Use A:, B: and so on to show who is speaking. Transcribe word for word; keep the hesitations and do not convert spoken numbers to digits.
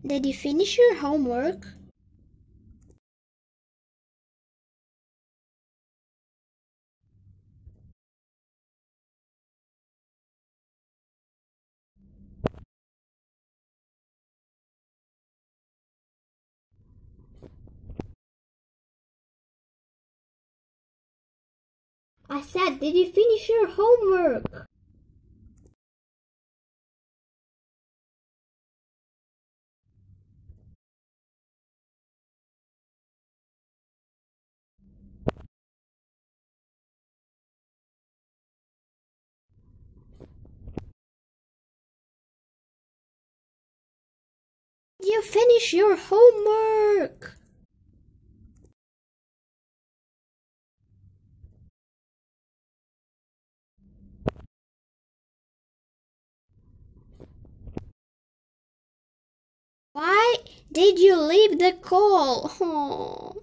A: Did you finish your homework? I said, did you finish your homework? Did you finish your homework? Why did you leave the call? Oh.